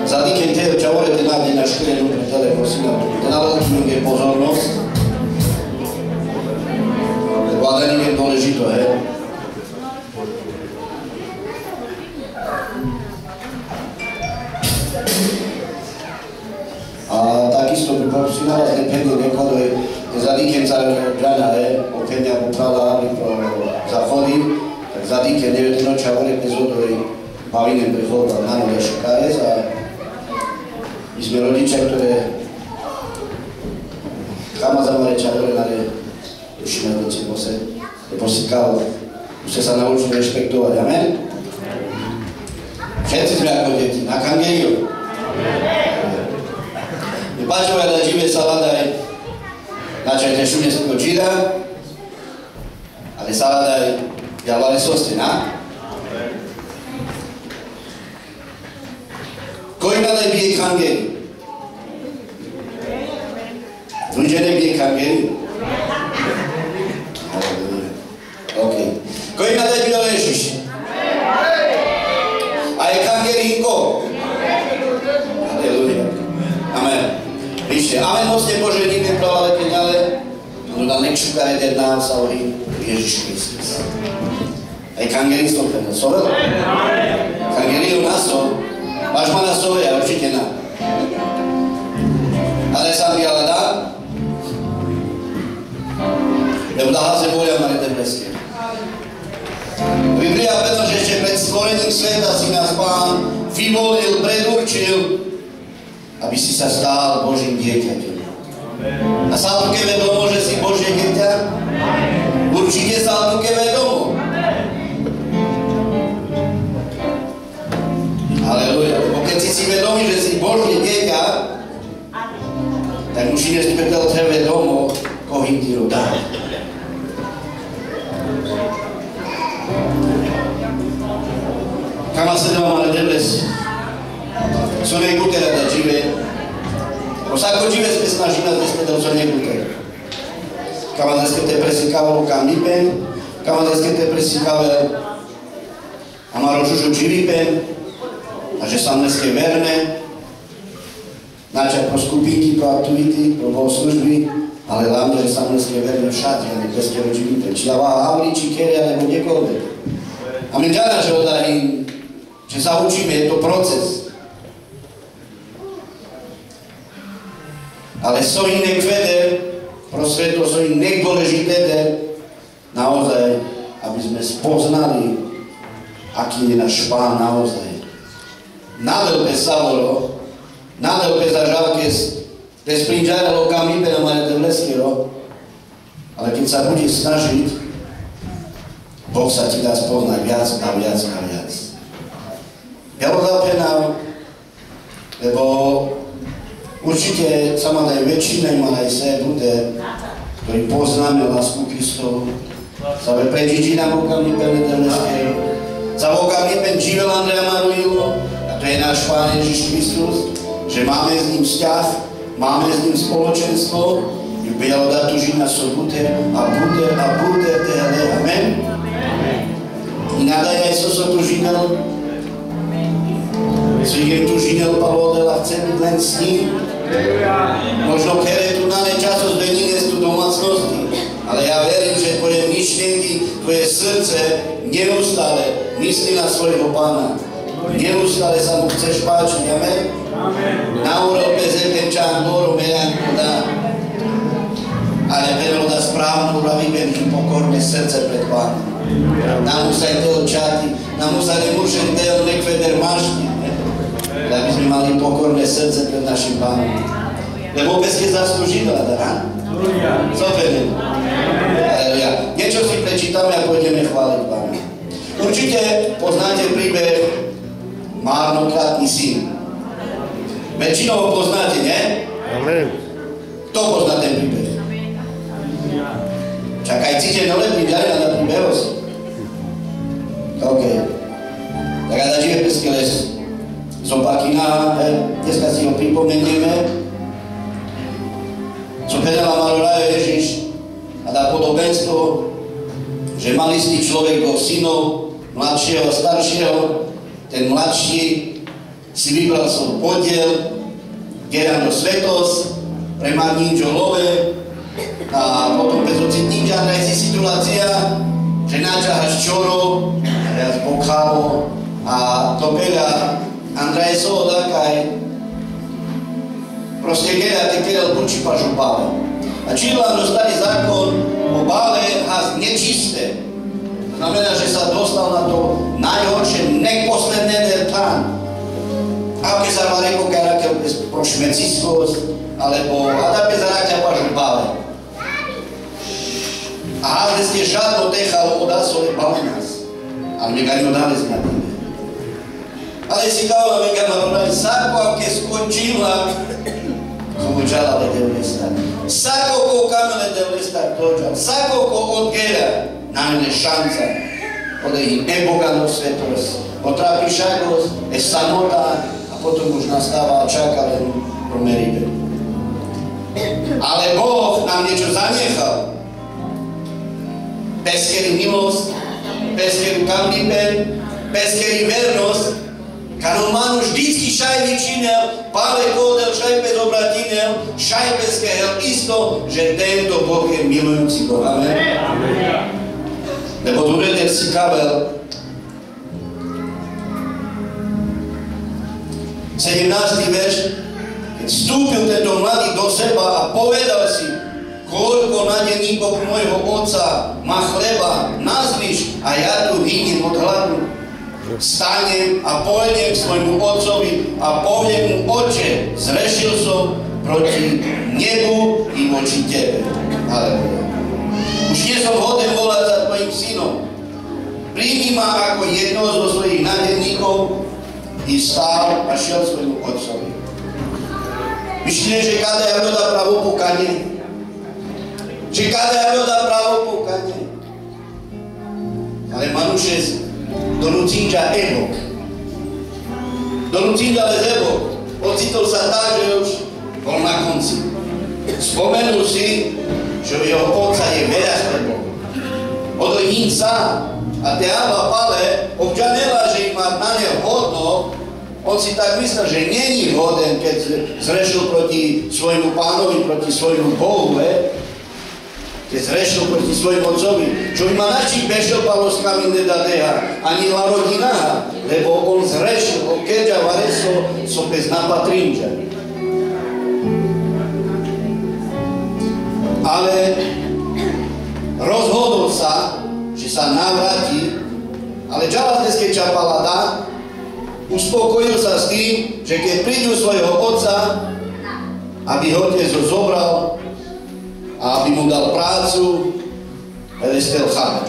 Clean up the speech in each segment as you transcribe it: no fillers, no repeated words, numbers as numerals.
Zadýkajte, čo hovorite na mne na škole, teda prosím, tenalotíme pozornosť. Lebo hľadanie je dôležité, hej. A takisto by prosím naraz nepevne nekladuje, zadýkem sa Džana, hej, opevňa popravda, aby zachodil, tak zadýkem 9 noča hovorite zhoduje Pavinem prichodil na nové šakájec a my sme rodičia, ktoré chama zamareča hovorili, už na doci nose, posýkal, už ste sa naučili rešpektovať, amen? Všetci sme ako deti, na kangeliu. Nepáčové da živé sa hľadaj, načajte šuneského džida, ale sa hľadaj ďalej soste, na? Koji nadaj bije kangeli? Ľudia nebije kangeli? OK. Koji nadaj bio Ježiš? A je kangelinko? Aleluja. Amen. Píšte, amen, mocne požehníme pravale peňale, no da nek šuka jeden nám sa horí Ježiš Kristus. Aj kangelin stopene, sovelo? Kangelin u nás to? Máš ma na sove, ja určite na. Ale sám biala dá? Lebo dá se volia na Netebleskie. Biblia vedno, že ešte pred stvorením sveta si nás Pán vyvolil, predurčil, aby si sa stal Božím dieťaťom. A sa tuke vedomo, že si Božie dieťa? Určite sa tuke vedomo. Aleluja, lebo keď si vedomý, že si Božie dieťa, tak musíš preto vedomo, kohým ti ho dá. Kama se doma na Netebleskie. Sú nejkúte rada živé. Lebo sa ako živé sme snaží nás nespredal, sú nejkúte. Kama dneske te presíkalo kam nipen, kama dneske te presíkalo a má rožužu živipen, a že sa dneske verne, načať pro skupinky, pro aktivity, pro bohoslužby, ale hlavne, že sa dneske verne všade, a dneske rožužu či dáva havli, či kere, alebo niekoľvek. A my ďalej, že oddarí, že sa učíme, je to proces. Ale so iné kvede, prosve to so iné dôležité, naozaj, aby sme spoznali, aký je náš Pán naozaj. Nadal pe Savolo, nadal pe zažalke despringeară ca mine pe mai Netebleského, ale keď sa budeš snažiť, Boh sa ti dá spoznať viac a viac a viac. Ja ho zapenám, lebo určite sa ma aj väčšina ima aj se bude, ktorý poznáme lásku Kristovu, sa ve pređiđina Boga mi pe Netebleského, sa Boga mi pe živel Andreja Manuilo, a to je náš Pán Ježiš Kristus, že máme s ním vzťah, máme s ním spoločenstvo, i bylo da tu žiť na sobote a bude tehle. Amen? I nadaj aj so tu žinel, so je tu žinel Pavlodel a chce byť len s ním. Možno kere tu na nečaso zbenine z tu domácnosti, ale ja verím, že tvoje myšlienky, tvoje srdce neustále myslí na svojho Pána. Neustále sa mu chceš páčiť, amen? Na Európe zekenčán Boru Mejanku dá. Ale Pedro dá správnu uravibenky pokorné srdce pred Pánom. Namusaj toho čáti, namusaj nemôžem toho nekveder mašti. Aby sme mali pokorné srdce pred našim Pánom. Lebo bez je zaslúžila, dá? Co vedem? Aleluja. Niečo si prečítame a pôjdeme chváliť Pána. Určite poznáte príbeh Márnokrátny syn. Väčšinou ho poznáte, nie? Amen. Kto pozná ten príbeh? Čakaj, cíte nové príbeh na príbehosť? OK. Tak a da živé pesky les. Zopakina, dneska si ho pripomenieme. Co povedala Maroraja Ježiš a dá podobenstvo, že mal istý človek dvoch synov, mladšieho a staršieho. Ten mladší si vybral svoj podiel, gerando svetosť, premarním love a potom bez ocitník, že Andrej si situácia, že načáhaš čoro, ja zbokhavo a to veľa Andrej so odakaj proste keď počípaš o bále. A čídla dostali zákon o bále a nečisté. To znamená, že sa dostal na to najhoršie, neposledné vertán. A keď sa má reko karakel pro šmeciskosť, alebo a bez ráťa paš o bále. A házde ste žádno techalo od asole bále nás. Ale neka ňo dále znamená. Ale si kávala mega ma rodaj, sako, keď skončila, Zvučala le devlestar. Sako ko kamele devlestar dođa, sako ko odgera, najne šanca, ode i nebogano svetost, otrapi šagos, samota, a potom už nastáva čakalen promeribe. Ale Boh nám niečo zanechal. Peskeri milosť, peskeri kamlibe, peskeri vernosť, kad on manu vždycky šaj vyčinel, pále kodel, šaj bez obratinel, šaj bez kehel, isto, že tento Boh je milujúci Boh. Amen. Lebo Dureter si kabel 17. verš, keď vstúpil tento mladý do seba a povedal si, koľko nadeníkov môjho otca má chleba, nazviš a ja tu hyniem od hladu. Stanem a pôjdem k svojmu otcovi a poviem mu, Oče, zrešil som proti nebu i voči tebe. Aleluja. Už nie som hoden volať za tvojim synom. Príjmi ma ako jednoho zo svojich nadeníkov i stál a šiel svojmu otcovi. Myslíte, že kada je roda pravo pokanie? Že kada je roda pravo pokanie? Ale Manušec donúcinča ego. Donúcinča bez ego. Ocitol sa tak, že už bol na konci. Spomenul si, že jeho otca je veľa s tebou. Odlín sa a teába pale občanela, že ich má na ne hodno. On si tak myslel, že není hoden, keď zrešil proti svojmu pánovi, proti svojmu Bohu, keď zrešil proti svojmu otcovi, čo ima nači bešel paloskami nedadeha, ani la rodina, lebo on zrešil, keďa vareso so bez napatrinča. Ale rozhodol sa, že sa navráti, ale čavas dnes, keď čapala dá, uspokojil sa s tým, že keď prídu svojho otca, aby ho otec ho zobral, a aby mu dal prácu, Elestel chápe.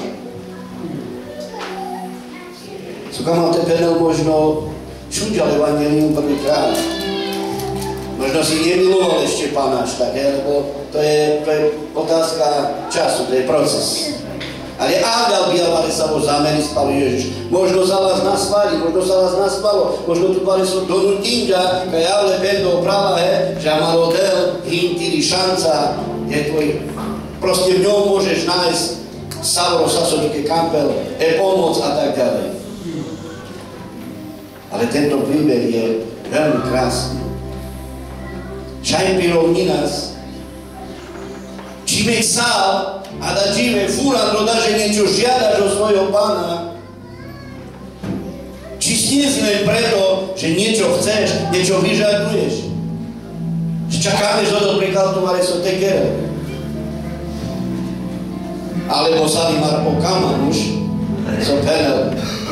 Suka mal tepenel možno čuťal evangelium prvýkrát. Možno si nemiloval ešte Pána až tak, lebo to je otázka času, to je proces. Ale Ágal biavale sa vo zámeri spal Ježiš. Možno sa vás naspali, možno sa vás naspalo, možno tu pare sú donutinja, kaj javle pendo prava, že malo del, hintiri šanca, je tvoj, proste v ňom môžeš nájsť savro, sasodike, kampel, pomoc a tak ďalej. Ale tento príbeh je veľmi krásny. Šaj prirovní nás. Čime sál a da čime fúra doda, že niečo žiadaš od svojho pána. Či si len preto, že niečo chceš, niečo vyžaduješ. Čakáme, že to prekaltovali so tekere. Alebo sali Marko Kamanuš, so penel.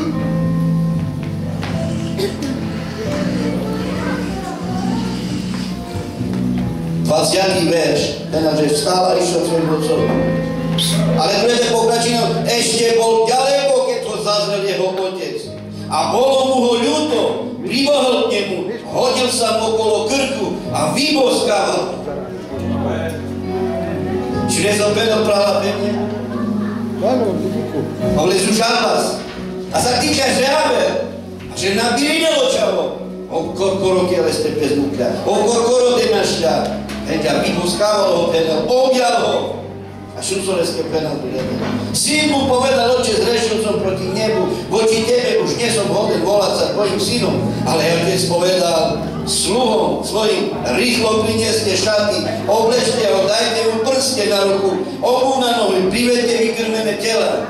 Dvaciatý verš, ten, že vstáva išiel svojim otcom. Ale prede pokračino, ešte bol ďaleko, keď to zazrel jeho otec. A bolo mu ho ľúto, pribohol k nemu, hodil sa mu okolo krku a vyboskával. Či nezopedol práva pevne? Áno, díku. Ale zúšal vás. A sa týka žábe. A že nabírinelo čavo. O korkoro kiele ste pezmukľa. O korkoro demašľa. Ťa vyboskával ho, objal ho. A šucoleské penaltu dali. Syn mu povedal, oče, zrešil som proti nebu, voči tebe už nie som hoden volať sa tvojim synom. Ale otec povedal sluhom svojim, rýchlo prinieste šaty, obležte ho, dajte mu prste na ruku, obuv na nohy, privedte vykrmené tela.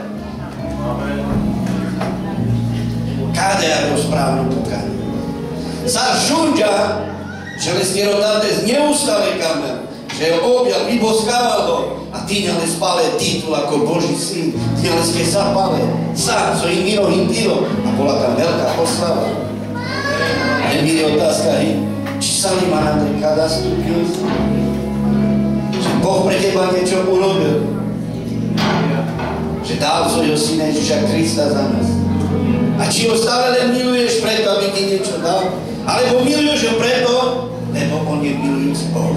Káde ako správnu pokánie. Car Šundža, železný rodátec, neustále kamer, že ho objal, vyboskával ho a týňale spále titul ako Boží syn, týňaleské zapále, sám svojim mirovým týlom a bola tam veľká oslava. Ale mi je otázka, či sa mi má Andrejka nastúpiť? Že Boh pre teba niečo urobil? Že dal svojho syna Ježiša Krista za nás? A či ho stále len miluješ preto, aby ti niečo dal? Alebo miluješ ho preto, lebo on je milujúci Boh.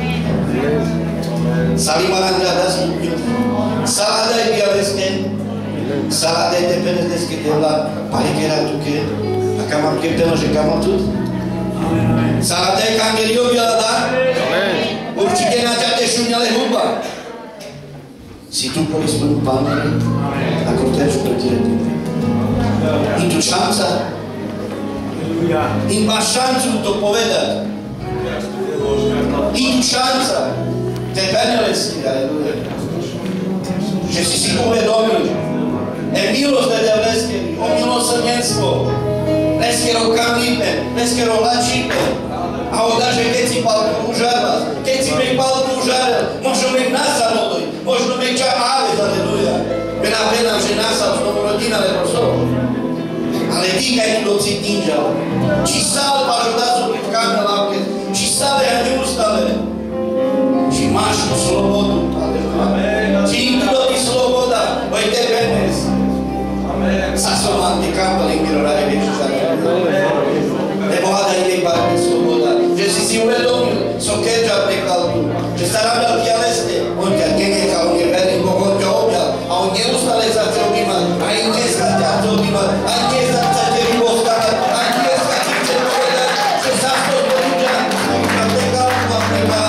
Salimaranda da stupňu, saladaj bialeske, saladaj te peneteske tevla, palikera tuke, a kamam kepteno, že kamam tut? Saladaj kangerio bialada, určite na ťa tešuňale huba. Si tu po svojom Pánovi, ako tež proti repite. I tu šanca, i máš šancu to povedať. I tu šanca, to je beneleský, aleluja. Že si uvedomil, milosť da ťa leskeri, o milosrdenstvo, leskerov kamlípe, leskerov lačípe. A on dá, že keď si palku užarval, keď si mek palku užarval, možno mek nasal odoj, možno mek ča áves, aleluja. Penám, že nasal znovu rodina, lebo som. Ale týkaj tu do cítinžal. Či stále máš odazu v kamelávke, či stále a neustále. Či máš tu slobodu, aleluja. Či im tu dodí sloboda, bo je tebe dnes. Sa som vám ti kampali, miro rade Ježiša. Lebo hada ide iba sloboda. Že si uvedomil, som keďža prekal tu, že sa rábal telesne, on ťa nenechal, on je verný Boh, on ťa objal a on neustále sa chce objímať, aj dneska ťa chce objímať, aj dneska chce ťa vyboskávať, aj dneska ti chce povedať, že sa z toho ľudia, a prekal tu a prekal,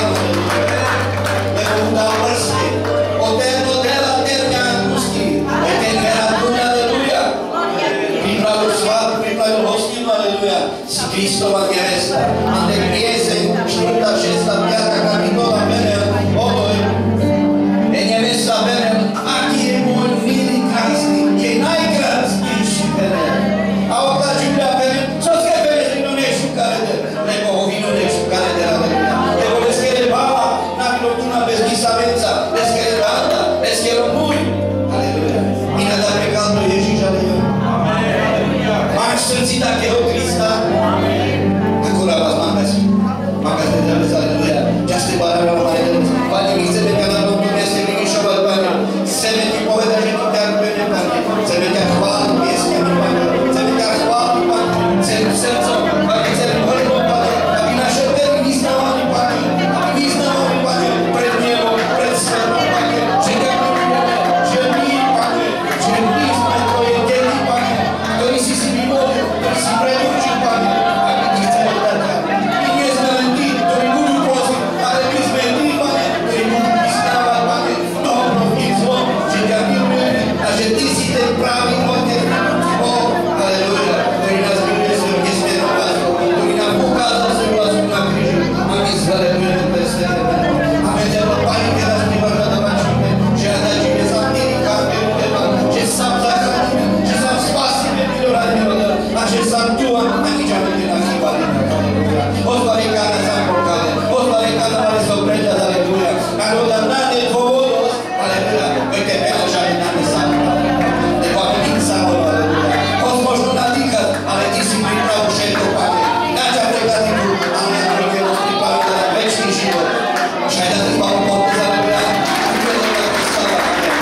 lebo mu dal prste, o tento dela terňa pustí, je ten vera tu, aleluja, pripravil svát, pripravil hostinu, aleluja, si Kristova nevesta, a ten pieseň, 4., 6., 5. kapitola, Benel, oboj, je nevesta Benel, aký je môj milý krásny, je najkrásnejší Benel. A otáči mňa Benel, čo ste Benel, vino nešukarede, lebo ho vino nešukarede, lebo leskere bála, na vino tu na bez vysavenca, leskere ráda, leskere môj, aleluja. I nada prekal to Ježiš, aleluja. Máš v srdci takého Krista? Akurát vás máme si. Máte dnes, aleluja. Časte barával, Pane, my chceme ťa na tomto mieste vyvyšovať, Pane. Chceme ti povedať, že ti ďakujeme, Pane. Chceme ťa chváliť piesňami, Pane. Chceme ťa chváliť, Pane. Celým srdcom, Pane, celým hrdom, Pane. Aby naše very vyznávali, Pane. Aby vyznávali, Pane, pred nebom, pred svetom, Pane. Že ďakujeme, že my, Pane, že my sme tvoje deti, Pane, ktorí si vyvolil, ktorí si predurčil, Pane. Aby ti chceme dať, Pane. My nie sme len tí, ktorí budú prosiť, ale my sme tí, Pane, ktorí budú vyznávať, Pane, dobro i zlo, že ťa milujeme a že ty si ten pravý Otec, Boh, aleluja, ktorý nás miluje svojou nesmiernou láskou, ktorý nám ukázal svoju lásku na kríži a my zvelebujeme pre sveté meno. A my ťa, Pane, teraz my vás zadávačíme, že hľadačíme za tými kápelu teba, že sám zachránime, že sám spasíme milorádne rodel a že sám tu a nič a bude nás chýbali. Ozvali kána sám pokále, ozvali kána mali som preďať, aleluja. A rodám nádej dôvodnosť, aleluja, veďte peložali náme sám, lebo aby nik sám, aleluja. Hoď možno nadýchať, ale ty si pripravu všetko, Pane. Na ťa prekladí tu, ale na druhé moc pripraví na večný život. Však na tých malú podpis, aleluja. A chvíľa na to stáva,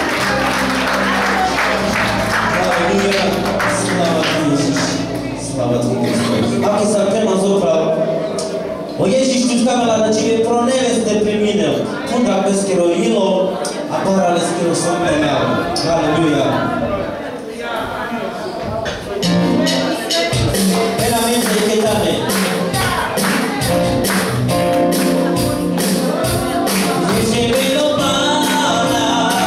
Aleluja, sláva Ti, Ježiš, sláva Ti, Kristus. Ako sa téma zobral, o Ježiš tu kamela na Tebe pro neveste preminel, tunda peskero ilo, a bora leskero som penal. Aleluja. Veramente che dame. Dice me lo para,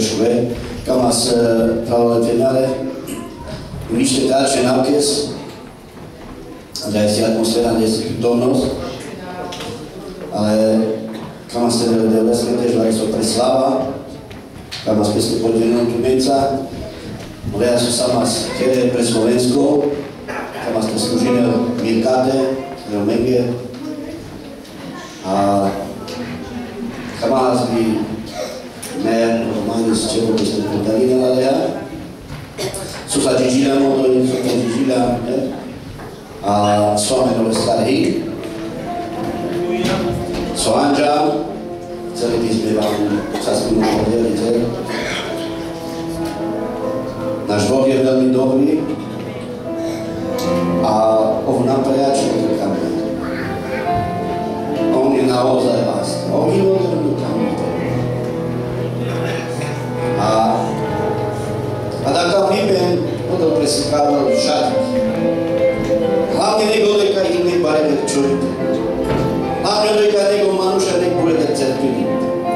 Krškové, kam vás pravové finále. Nište táče nápjes, a da je si atmosféra, kde si prítomnosť, ale kam vás teda vesmete, že aj so preslava, kam vás peste podvienú tu menca, ale ja som sama z Kere pre Slovensko, kam vás to slúžime Mirkáte, teda Menge, a kam vás by mer Romani z Čeho, kde ste podali na Lalea, sú sa Gigila modlili, sú sa Gigila, a Soame nové starý, Soanža, celý by sme vám čas minú povedali, náš Boh je veľmi dobrý a on napriačil do kameň. On je naozaj láska, on je odrnú kameň. A taká výmen, potom presýkával však. Hlavne negodeka iné bareket čovjek. Hlavne odeka nego manuša nek bude cerpili.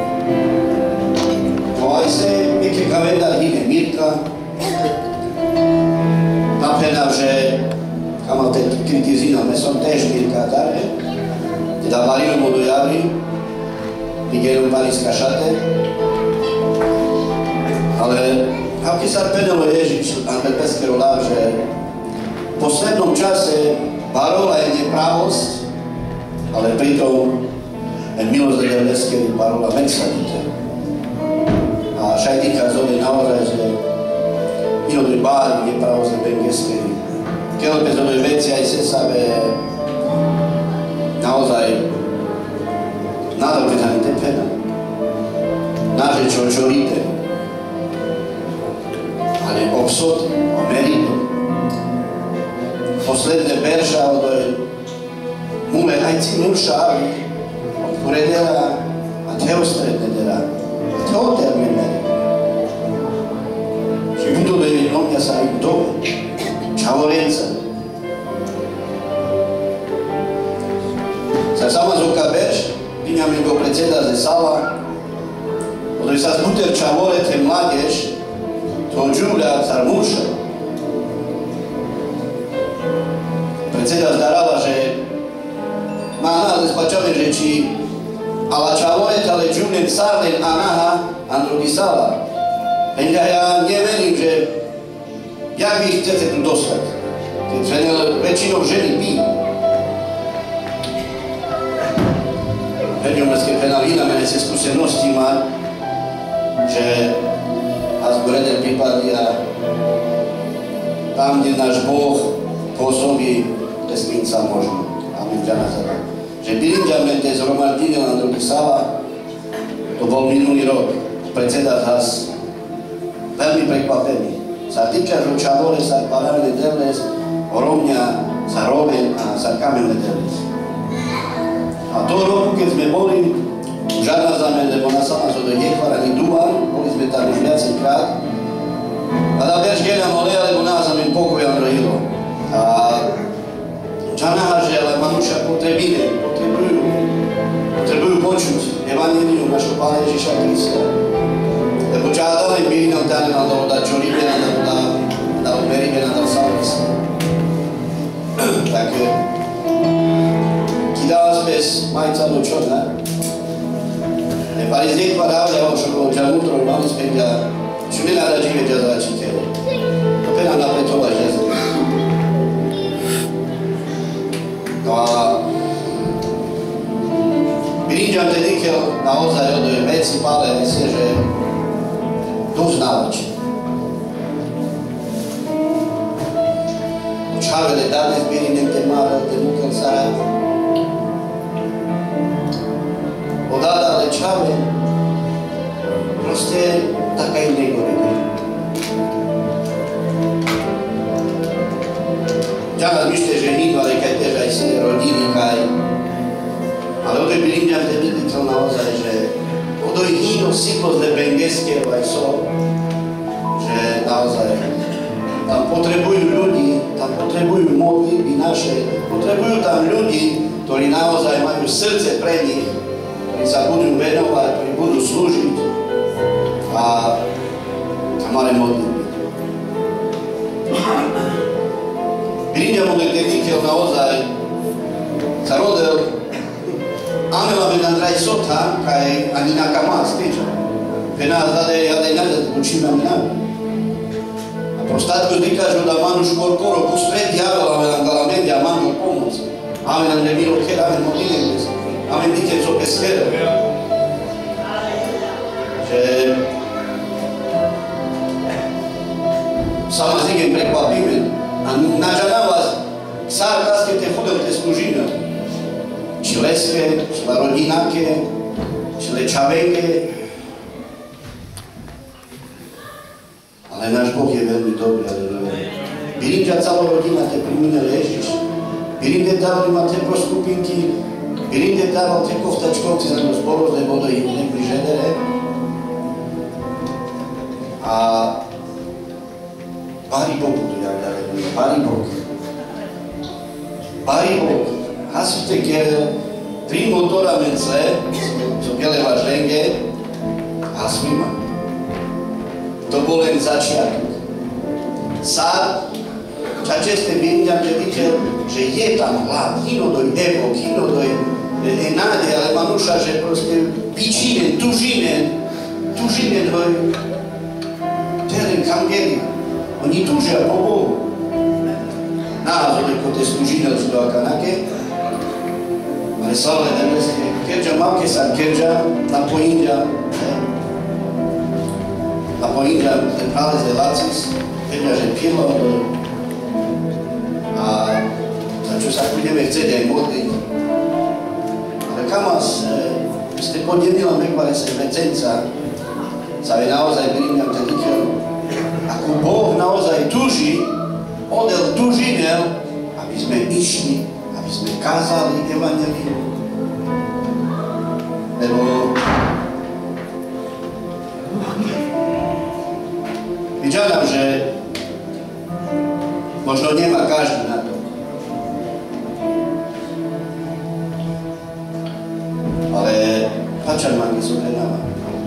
No aj se neke kavenda iné Mirka. Napredám, že kamal ten kritizínal, som tež Mirka tarne. Teda Marino mu dojavili, Miguelom Paríska šate. Ale aký sa penelo Ježiš na Petrského láv, že v poslednom čase parola je nepravosť, ale pritom je milosť Nebeskej parola mensadite. A šajtíka zode naozaj, že milosť báli nepravosť Nebeskej. Keď opäť zode veci aj se sebe naozaj nadal keď ani tepena. Naže čo líte. Ale obsud o meritu. Posledné verša od mume ajci mušavi, ktoré dela a teostredne dela. To termín meri. Že budú nomia sa im to, čavorenca. Sa sama zoka verš, Binjamin go predseda ze Sala, odoj sa zbuter čavorete mladež, to Giulia Zarmuša. Predseda zdarala, že má nás spačali reči, ale čavoret, ale Giulia Sarlen Anaha Androgisala. Henka ja neverím, že jak vy chcete tu dostať. Keď väčšinou ženy pijú. Veďomerské penalína mene se skúsenosti má, že a zgoreder pripadia tam, kde náš Boh pôsobí, testinca možno. Amen, ďa nazada. Že Birinďa te zhromadnil na druhý Sala, to bol minulý rok. Predseda zás veľmi prekvapený. Sa týka, že čavore sa paralelne devles, orovňa sa roven a sa kamenné devles. A toho roku, keď sme boli, žiadna zamen, lebo na sama zo do Jekvara ni Duman, boli sme tam už viacej krát. A da berž gena mole, lebo nás zamen pokoja drojilo. A čanaha, že ale manuša potrebujú počuť Evangelium našho Pána Ježiša Krista. Lebo čádali byli nám dáne na dohoda, čo líbe na dohoda, na odmeribe na dohoda sa. Tak dala spes majca do čorna. Ne pari z Jekva dávľa, čo bolo ťa mali späť a čo mi nada žive ťa začiteľe. To pena napetovaš jazyk. No a Birinďam tedy, keď naozaj od veci pále vesie, že doznavač. Čavele dane zbirinem te mále, te mukel sarát. Odada lečave, proste taká iné goredy. Ďalej myšte, že hýba, ale keď tež aj si rodiny, kaj. Ale odoj Birinďam te viditeľ naozaj, že odoj hýno sídlo z Nebengeské aj so, že naozaj tam potrebujú ľudí, tam potrebujú modlitby naše, potrebujú tam ľudí, ktorí naozaj majú srdce pre nich, ktorí sa budú venovať, ktorí budú slúžiť. A mare modlitby. Birindia modlil dedikel naozaj sa rodil Amela med Andrej Sota, kaj ani na kamal speča. Pena zade jadaj nadat učima mina. A prostatko ti kažu da Manuš koro pustred javila me angalamenti a Manu pomoc. Amen Andrej Milo Kera, amen modlilem. Amen dike co peskere. Že sama zigem prekvapime. A nađana vas ksar kaske te hudel te služina. Čileskie, člarodinaké, čilečaveké. Ale náš Boh je veľmi dobrý, aleluja. Birinďa celá rodina te primine Ježiš. Birinďa dávali ma te proskupinky, birinďa dával te koftačkovci za nos boros, lebo do ich nekli žedere. A Bari Bohu tu javlja, aleluja. Bari Boh. Bari Boh. Hasute kjer 3 motora mence, co biele važlenge, a smima. To bol len začiatok. Sad, čačeste vidňam, že videl, že je tam hlad, hino doj evo, hino doj nádej, ale Manuša, že proste pičinen, tužinen doj teren kangeli. Oni tužia po Bohu. Názor, ako te služine sú do akanake, ale slavné nebeské, keďže malke sa keďže napojíňa ten prález de lacis, keďže že pilo a za čo sa budeme chcieť aj modliť. Ale kamas, ste podelila mekvare sa vecenca, sa je naozaj Birinďam te dikel, ako Boh naozaj tuží, odel tužinel, aby sme išli, aby sme kázali evanjelium. Lebo vyčanám, že možno nemá každý na to. Ale pačan ma nezohrenáva.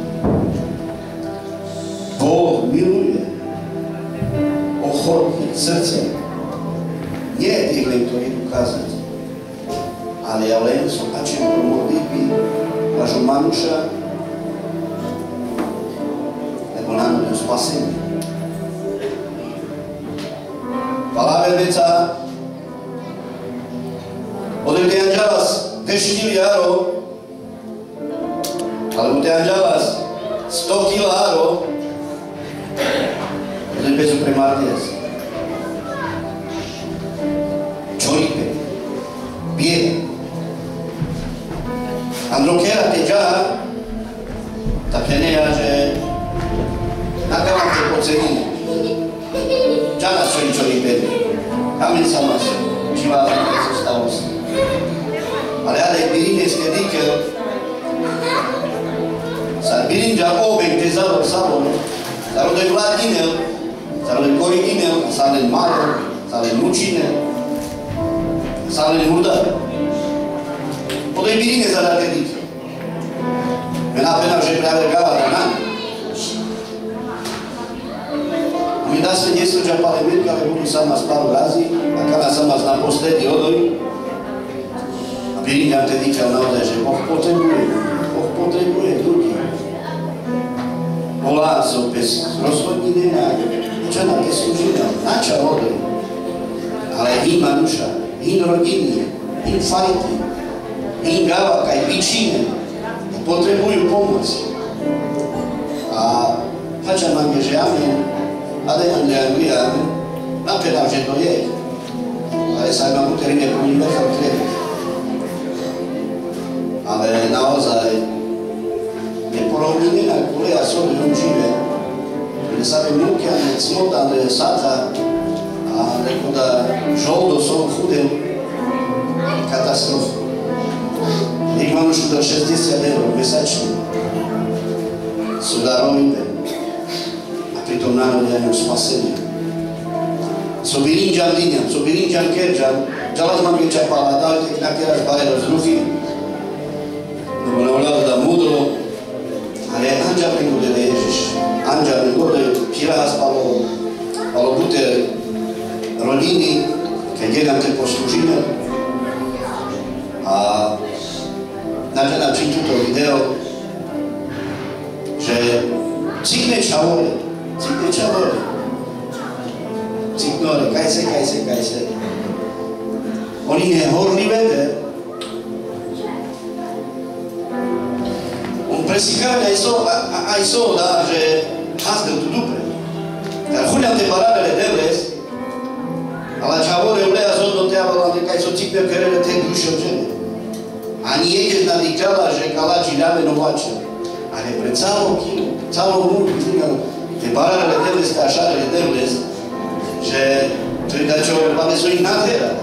Boh miluje ochotných srdce. Nie tých len, ktorí idú kázať, ale ja len som pačil pro modlitby nášho Manuša, lebo nám bude spasenie. Paláver veca ode te anđelas 10.000 aro, alebo te anđelas 100 kila aro, ode pezu pre martires. Čoripe, bieda. Androkera te dža, ta pleneja, že nakavam te pocenine. Džana čoripe, kamen samas, živa zostalost. Ale birineske dikel, sa Birinďa obek te zavol sabon, zarodoj vladinel, zarodoj koriginel, sa len malo, sa len mučinel, sa len murdar. Podaj Birine zadate dikel. Mena pena, že práve gava da nám. A mi dá se nesúča pale mirka, ale budú sama sparu razy, a kana sama zna posledy odoj. A Birinďa te dikel naozaj, že Boh potrebuje ľudí. Volá so bez rozhodniny na čo na te služina, na čo odoj. Ale in Manuša, in rodiny, in fajty, in gava, kaj vyčine, potrebujú pomoc. A pača mám je, že amen, ale Andrea, amen, napadám, že to je. Ale sa mám uterine plný vrchal krevet. Ale naozaj, neporovníme na kule a svojom žive, kde sa mi múky a necmota, kde sáta, a neko da žoldo som chudel, katastrofa. Ich mám už do 60 eur mesačne. Sú darovité. A pritom národia spasenie. So Birinďan dyňam, so Birinďan kerďan, čalas mám je čapala, dali na teraz bajero z ruchy. Lebo na vládu da múdro, ale anđel nebude Ježiš. Anđa mi gode přiraz palo bute rodiny, keď jedem te poslužíme. A nači túto video, že cikne čavore, ciknore, kaj se. Oni nehorlivé, on presicare ai so da, že hazdel tu dupre. Dar chuleam te paradele devles, ale čavore ulea zodno te avala de kaj so cikne kerele te dušo žene. Ani jeđeš nadikala, že kalači ljave novače. Ale pred celou múru, te paradele devles, te ašarele devles, že to je dačo, ale so ich nadhera.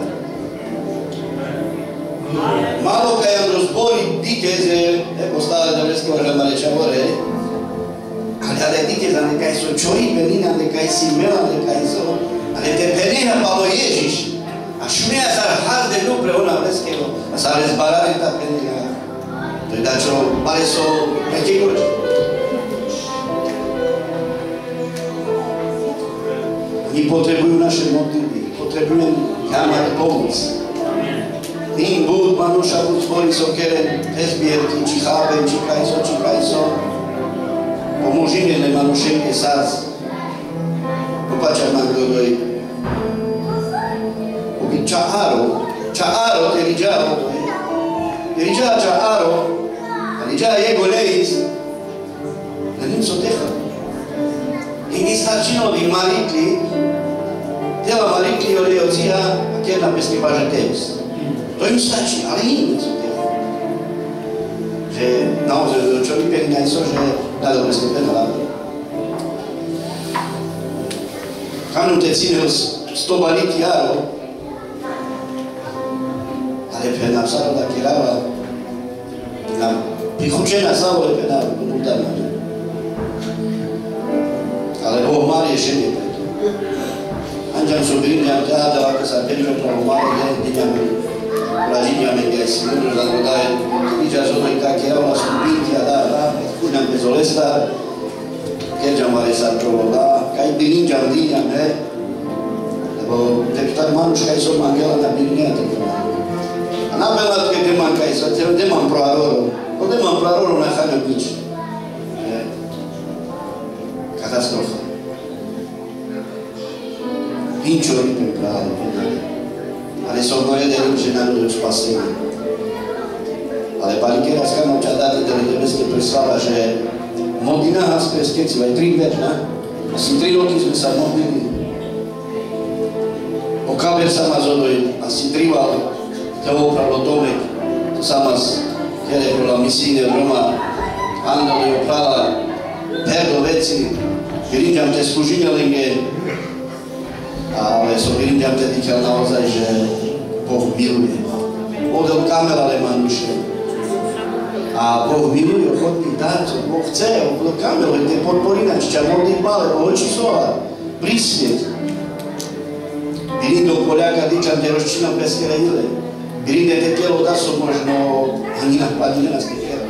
Malo kaj am rozbori diteze, postale devleske važamare čavore, ale diteze, ale kaj so čori penine, ale kaj si imela, ale kaj so, ale te peneha palo Ježiš, a šumea s-ar haz de lucru ona vleskego, a s-ar rezbarare ta peneha. To je dačo, pare so nekaj goči. Oni potrebujú naše modlitby, potrebujú nám mať pomoc. Tým bud, manuša bud zbori so keren, nezbierky, či chápem, či kajso. Pomôžime le manušenke saz. Popačať nám kdoj. Obi čaaro, te riđa čaaro, a riđa jego lejic, da nim so teha. I mi stačino di marikli, tela marikli ole ocija, a kjerna peski baže tevis. To im stačí, ale iní sú tie. Že naozaj, čo vypěli najso, že na dobre ste penala. Kanu te cinel 100 balíky jaro, ale pena psaro da kirava, na prichučena zavole pena udarna. Ale Boh má riešenie preto. Anđan su brinjam te adava, kad sa penžo pravo mali, gdje Pražinjame gdje si ljudno zagodaje, iđa zonoj kak je ona stupitija, da, kuđam bezolesta, kjeđam vare sad čovo, da, kaj bilinđam dinjam, lebo deputat manuš kaj som angela na bilinja tako. A nabelat kaj deman kaj sad, deman proaroro, ko deman proaroro na hanjog nič. Katastrofa. Pinčo ripem pravo, ale som dojedením, že na ľudu spasení. Ale pani Keraská nám ča dáte do nebeské preslava, že modlina nás preskecila aj 3 večna. Asi 3 roky sme sa modlili. O kaber sa ma zodoj, asi trival, te opravilo domek. To sama kjere bola misijne Roma, Andali oprala, perdo veci, virinđam te služinjelinge, ale som virinďam tedy ťa naozaj, že Boh miluje. Odel kamera le manuše. A Boh miluje chodných dárcov. Boh chce, odel kamera, te podporinač, ťa modlí pale, oči slova, prísvieť. Virin do Poľaka, dýčam te rozčínam peskere ile. Virin te telo da som možno ani napadine na stekera.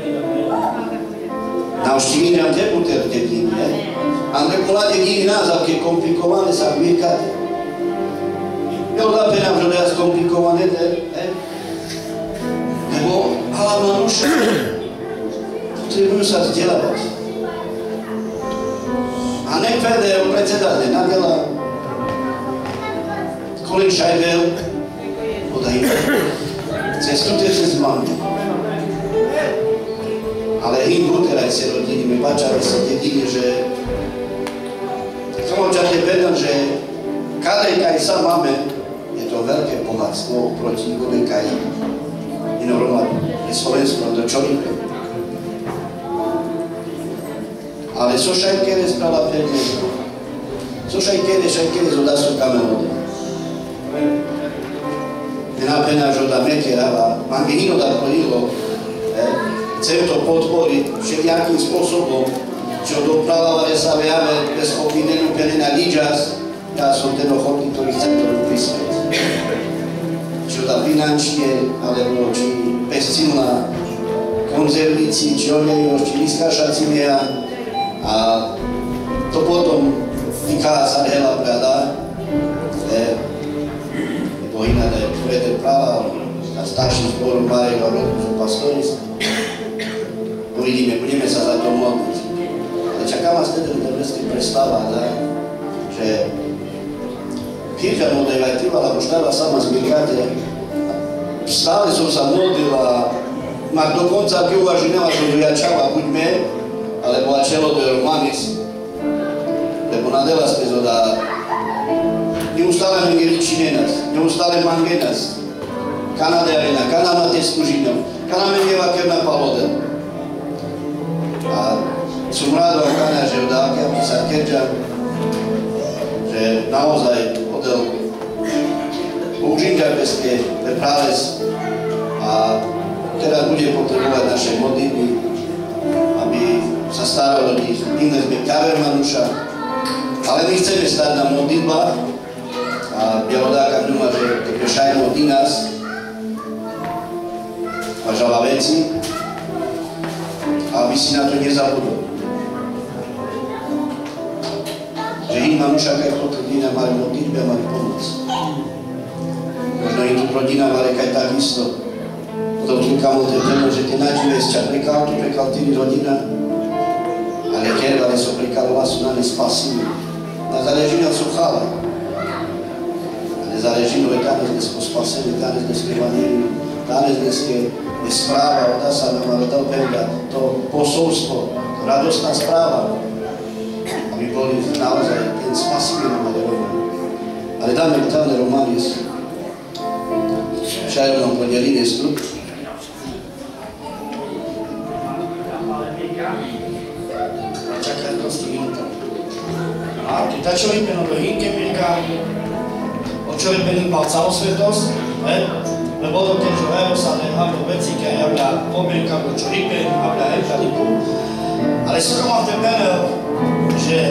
Navštívinjam te puter te dní, ne? Andre kolade dní názavke komplikované sa vykate. Jo, da penam, že je skomplikované, nebo hala manuša potrebujú sa vzdelávať. A nekvede predsedať nadela Colin Scheibel podaj cestujte cez mami. Ale im buteraj se rodiny, mi bačali sa dedine, že som očate vedel, že kadej kaj sa máme, je to veľké bohatstvo proti Bohu kaj inoroma je Slovensko do čolípe. Ale so šajkere sprala pevne, so šajkere zoda su kamelode. Nenapena žoda mekerava, mangenino da polilo, chcem to podporiť všelijakým spôsobom, čo dopravávali sa viame bez opinenu penena ličas, ja som ten ochotný, ktorý chcem to prispieť. Čo da finančne, alebo či bezcilná konzervíci, či olejos, či vyskašacimia a casa ela para dar, Bohina da Frederic Prava, a starszym zboru Marego Rodu pastores, budeme sa za to modliť. Ale čakám vás tedy, že vždy prestáva, že keď modlila aj trvala, už dáva sama zbierkate, stále som sa modlila, ma dokonca keď uvažinala, že dojačala, buďme, alebo a čelo do Romanis, lebo nadela ste zoda, neustále mengeričine nás, neustále mange nás, Kanade arena, Kanama tesku žinov, Kaname njeva kerna palodel. A som rád vám Kana, že odávke, aby sa kerčam, že naozaj odel použinka bezke, prales a teraz bude potrebovať naše modlitby, aby sa staralo ľudí. Iné sme kavermanuša, ale my chceme stať na modlitbách a Bielodáka doma, že keď šajno od nás važala veci, aby si na to nezabudol. Že im manuša kaj potvrdina mali modlitby a mali pomoc. Možno im tu rodina mali kaj takisto. Potom tu kamo te vrlo, že te nađive sča prekal tými rodina, ale kervali so prekalova su na ne spasili. Na zaležina su chala. Ale zaležino je danes dnes po spasení, danes dnes evanjelium, danes dnes je správa od Asana Marodopega, to posolstvo, to radostná správa, aby boli naozaj ten spasiteľ Marodopega. Ale dáme tale Romanis, šajrom podelili strup. Čakaj dosti minuta. A keď človek do hinke milka, človek mal celosvetosť, lebo to keď evo sa nehavno veci, keď javlja pomilka, čo ripe, javlja eftaliku. Ale skoro mám ten penel, že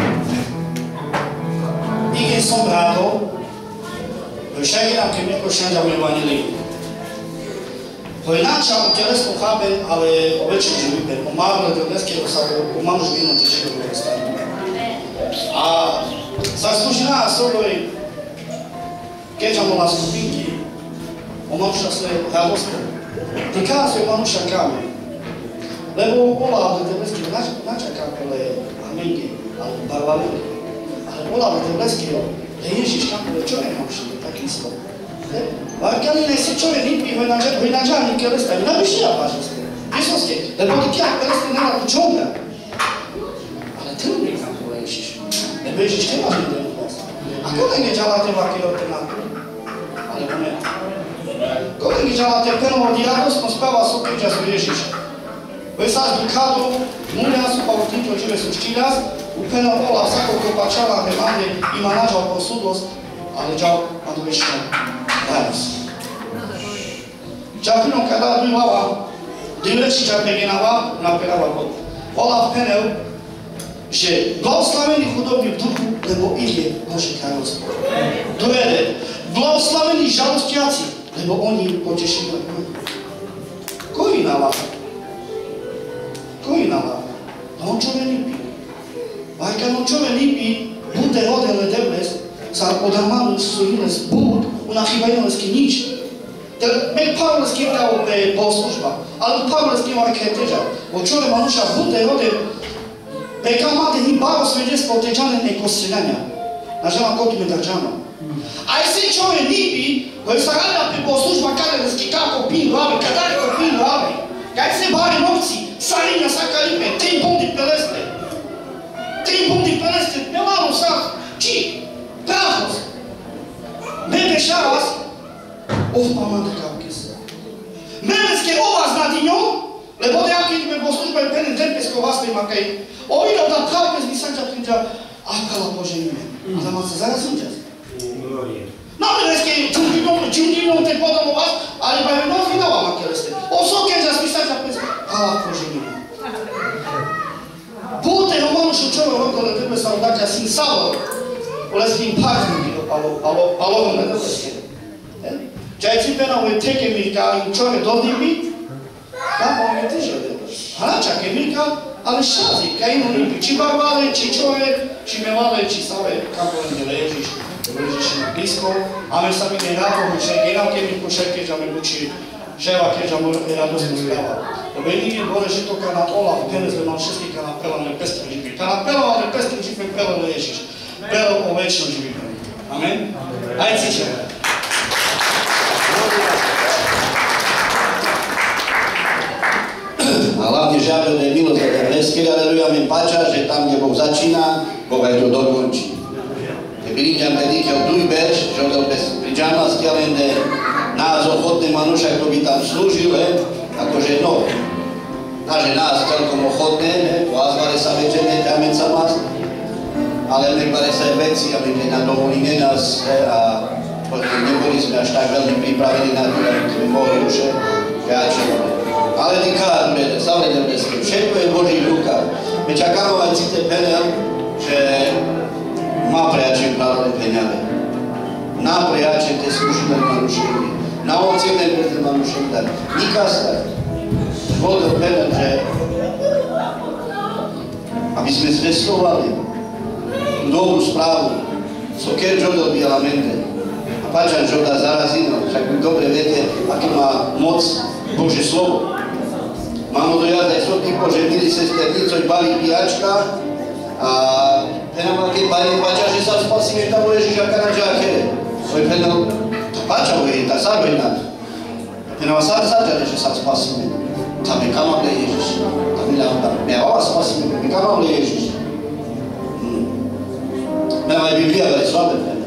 nikdy som rádo, že však nám keď Mirko šťania v evangelii. To je načal telesno chápen, ale o väčšinu že vype. O málo do dneského sa o málo že vynote, že to bude stane. A sa služila soboj, keď som bola skupinky, o manuša svoje radostné. Týká svoje manuša kame. Lebo bola v Tebleského načakapele Amengi, alebo Barbalengi. Ale bola v Tebleského, že Ježiš kapele čo je manuši, takisto. Varkalina si čo je nipí, hoj nađani kelesta, nabiši ja pažeste. Jesoske, lebo ti kjak kelesta nema kučonga. Ale ty ne kapele Ježiš. Lebo Ježiš tema vidjeli vas. A kome ne džalate vakilorte na to? Ale ne. Kolegi žalate penovod i radostno spava su priča su Ježiša. Voj sad dukadu, mulja su pa u tinto žive su ščiljaz, u penov vola svakog ko pačala me manje ima nađal posudlost, ali džal ma dovišno danas. Čapinom kada dujlava, divleči čapeginava, naperava god. Vola penev, že blagoslaveni hudobni v duhu, lebo ih je Bože kráľovstvo. Dovede, blagoslaveni žalostjaci, lebo oni potešili. Koji nalaga? Koji nalaga? Da on čove lipi. A kad on čove lipi, bude odele debles, sa odamanu su ines bud, una hibajnoleski nič. Mek Pavlovski je dao poslužba, ali Pavlovski je kaj teža. O čove manuša bude odel, peka mate ni baro sveđestvo teđane neko sredanja. Nažela kotu me držano. A jesi čove lipi, koji sa rada pe poslužba kadereski kako pin glavi, kada neko pin glavi. Kaj se bari novci, sarinja saka lipe, 3 bundi peleste. 3 bundi peleste, pelano sad, či, pravnost. Ne dešavas, ovpamante kapke se. Meneske ovaz nad njom, lebo da jakit me poslužba i penen tempesko vas nema kaj. Ovido da pravke mi sanča prinđa, akala Bože ime. A da man se zaraz unđas. Nameneske čundinom te podamo vas, ali ba je noz vinava makeleste. Osoke za spisača pesma, akala Bože ime. Bute romanušu čove okolo tebe sa odakja sin Savor, ulezim pažnju bilo palogom na deleske. Čaj cipena ove teke milka i čove dodnibi, kako on je teže dele. Hračak je milka, ale šazi, kaj inu ljubi, či barbale, či čovek, či mevale, či save, kako ne ležiš, ležiš na blisko, a me sami ne rado, že genal ke mi pošeke, že me buči ževa, ke že mu radosno speva. Obedi je bore, že to kana ola, kene zle mal šestki kana pelane pestru živi. Kana pelane pestru živi, pelane ležiš. Pelo o večno živi. Amen? Ajde si će. A hlavne žiaľ, že je milosť za nebeskej, aleluja, mi páča, že tam, kde Boh začína, Boh aj to dokončí. Keď vidím tedy, keď druhý verš, že odel bez pridžanosti, ale nás ochotný manuša, kto by tam slúžil, akože no, naže nás celkom ochotné, pozvali sa večerne, ťameň sa vás, ale nekvare sa veci, aby na dovolíme nás a neboli sme až tak veľmi pripravení na to, aby sme mohli už viačovať. Ale týká, stále nebeským, všetko je v Božích rukách. My čakáme aj cíte penel, že má prijačím pravde peniaze. Na prijačím te služíme manušení. Na ocjene bez manušení tak. Nikasta. Bol to penel, že aby sme zvestovali tú dobrú správu, so keď žodol bielamente. A páčan žodá zarazino, však vy dobre viete, aké má moc Božie slovo. Mám do jazda sotý Bože, milí sesternicoj, balí pijačka a penal, keď balí páča, že sa spasíme, tam Ježiš aká na žákere. To je penal, páča ho je, tá sábe na to. Penal sa začane, že sa spasíme. Tam je kamable Ježiš. Tam je ova spasíme, je kamable Ježiš. Mea aj Biblia, ale slabe penal.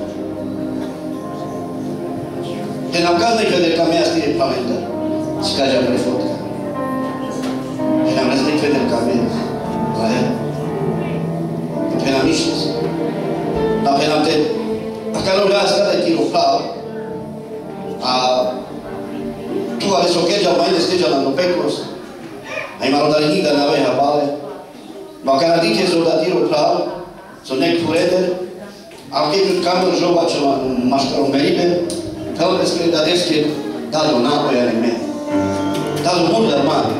Penal každej vederka mea stie plamenta. Si kaža prefotka. Penal neznej vederka mea. Ale penal mišljus. Da penal te, a kada uľa skada ti roplav, a tu ale so keđal, ma ide steđal na peklos, a ima rodali nigda na veha pale, ma kada dike so da ti roplav, so nek fureder, a keď kamor žovačova maškarom meribe, pelbeske da deske dalo napojane me. Dalo mudar man.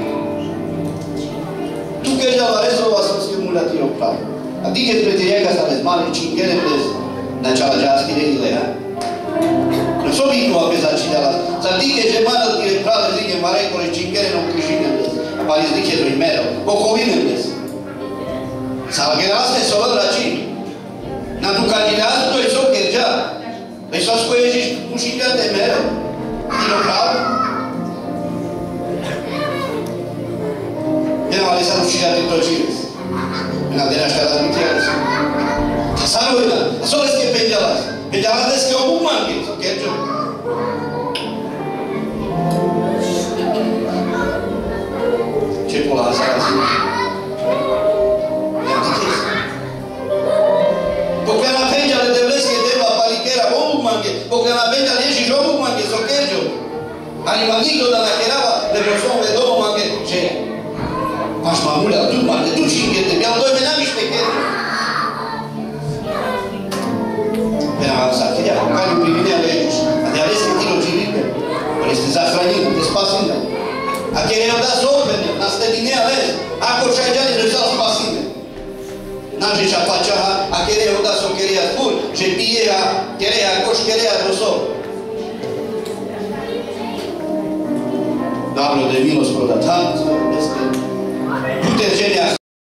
Tu keđala rezova sam sve mulja ti oprav. A ti keď preti rijeka stane zmali čingere bez načala džaski regile, ha? No so vikova bez začinjala. Za ti keď je manal ti je prave zige marekole čingere no križine bez. A pa iz dike do imero. Bokovine bez. Sa generaste so vrači. Na tu kandidátu to je so kerđa. Veď sa sko Ježiš mušíka te mero. Ti no prav? Ale sa mušíka ti točíves. Na denaška razmitijali su. A sanovina, a soleske penđalas. Penđalas deske obukmanke, so kerđo. Čepola sa razi. Poklana penđale devleske deba palikera obukmanke. Poklana penđale Ježiš obukmanke, so kerđo. Ali ma nikdo da nakerava, lebo som ove domomanke, že maš mamulja, tu mate, tu čingete, ja dojme namište kerđo. Penal sa, keď ja pokaľu privinia Ježiš, a ja veske ti doživite, ali ste zahranili, te spasine. A keď je da zopene, na stedine a vez, ako čajđani rezal spasine. Nažiča pačaha, a keď je da so keria spur, že pijeha, kereha, koš kereha do so. Dobro, da je milost prodat, tam, sve,